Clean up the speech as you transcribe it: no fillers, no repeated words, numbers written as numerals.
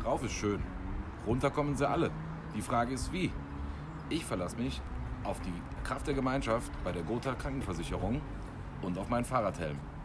Rauf ist schön. Runter kommen sie alle. Die Frage ist wie. Ich verlasse mich auf die Kraft der Gemeinschaft bei der Gotha Krankenversicherung und auf meinen Fahrradhelm.